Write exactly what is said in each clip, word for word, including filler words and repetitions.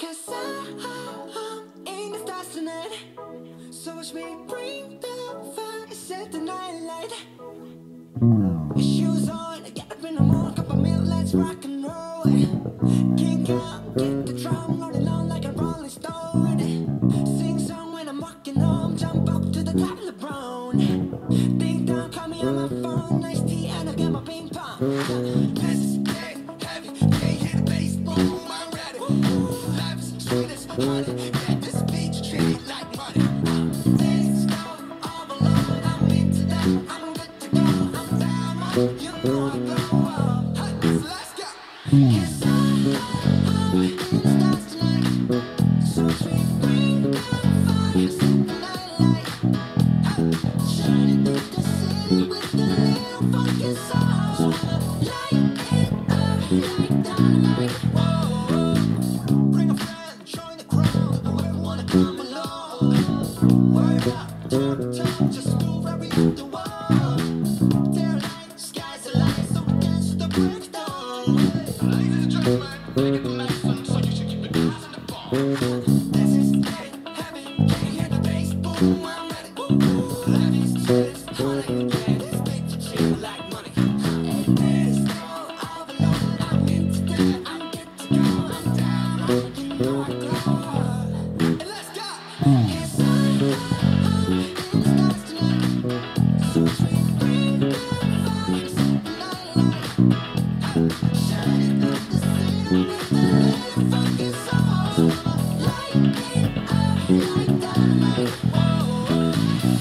Cause I'm in the stars tonight. So watch me bring the fire, set the night light. Shoes on, get up in the morning, cup of milk, let's rock and roll. Kink out, get the drum rolling on like a rolling stone. Sing song when I'm walking home, jump up to the top of the brown. Ding dong, call me on my phone, nice tea and I get my ping pong. This is big, heavy, can't hear the bass, boom, I'm ready. Life is sweet as honey, get this beat treat it like money. This go all alone, I'm into that, I'm good to go, I'm down, you know I go up. Hey, so let's go. Yes, I'm in the stars tonight. So sweet, bring the fire, set the night light. Hey, shining through the city with the little funky soul. Light it up like dynamite. Whoa, bring a friend, join the crowd. Whoever wanna come along. Word up, turn, turn, just move right beyond the wall. Their light, sky's the light, so we dance to the break of dawn. Ladies and gentlemen, making the medicine, so you should keep your eyes on the ball. This is big, heavy, can't hear the bass, boom, I'm ready. Life is sweet as honey, yeah, this beat to treat like money. This go all alone, I'm into that, I'm good to go, I'm down, you know I go up. And let's go. Yes, I'm in the stars tonight. So sweet, bring the fire, set the night light. Shining through the city with the little funky soul. Light it up like dynamite. Whoa,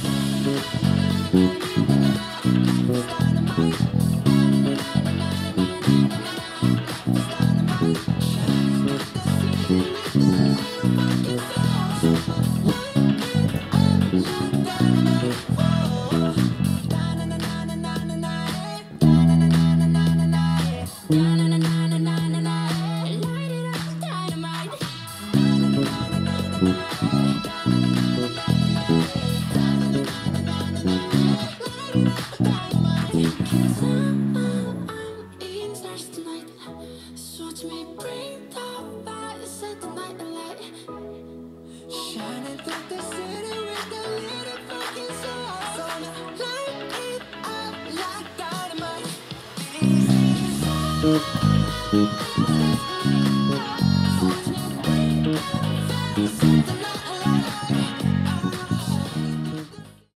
it's dynamite. It's dynamite. Shining through the city with the little funky soul. Light it up like dynamite. Whoa, da-na-na-na-na-na-na, da-na-na-na-na-na-na, da-na-na-na-na-na-na, light it up, dynamite. Cause I'm, I'm in stars tonight. So watch me bring the fire, set the night alight. Shining through the city with the little fucking soul. Light it up like dynamite. This is